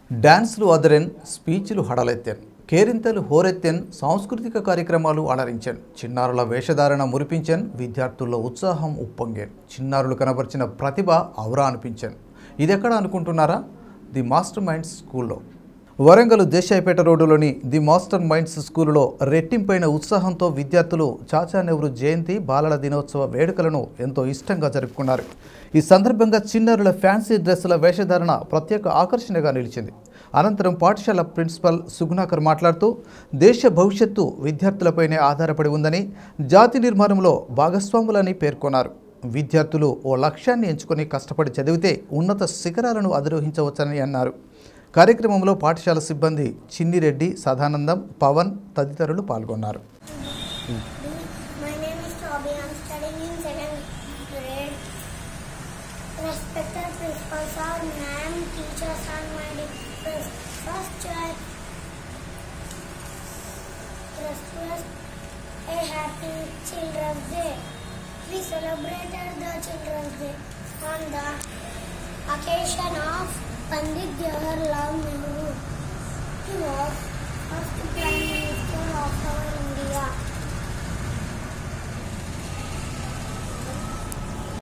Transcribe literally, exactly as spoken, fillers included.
డాన్స్లు అదరెన్, స్పీచ్లు హడలెత్తెన్, కేరింతలు హోరెత్తెన్, సాంస్కృతిక కార్యక్రమాలు అలరించెన్, చిన్నారుల వేషధారణ మురిపించెన్, విద్యార్థుల్లో ఉత్సాహం ఉప్పొంగెన్, చిన్నారులు కనబర్చిన ప్రతిభ ఔరా అనిపించెన్. ఇదెక్కడ అనుకుంటున్నారా? ది మాస్టర్ మైండ్స్ స్కూల్లో. వరంగల్ దేశాయిపేట రోడ్డులోని ది మాస్టర్ మైండ్స్ స్కూలులో రెట్టింపైన ఉత్సాహంతో విద్యార్థులు చాచా నెహ్రూ జయంతి బాలల దినోత్సవ వేడుకలను ఎంతో ఇష్టంగా జరుపుకున్నారు. ఈ సందర్భంగా చిన్నారుల ఫ్యాన్సీ డ్రెస్సుల వేషధారణ ప్రత్యేక ఆకర్షణగా నిలిచింది. అనంతరం పాఠశాల ప్రిన్సిపల్ సుగుణాకర్ మాట్లాడుతూ దేశ భవిష్యత్తు విద్యార్థులపైనే ఆధారపడి ఉందని, జాతి నిర్మాణంలో భాగస్వాములని పేర్కొన్నారు. విద్యార్థులు ఓ లక్ష్యాన్ని ఎంచుకొని కష్టపడి చదివితే ఉన్నత శిఖరాలను అధిరోహించవచ్చని అన్నారు. కార్యక్రమంలో పాఠశాల సిబ్బంది చిన్నిరెడ్డి, సదానందం, పవన్ తదితరులు పాల్గొన్నారు. We celebrated the Children's Day on the occasion of Pandit Jawaharlal Nehru. He was first Prime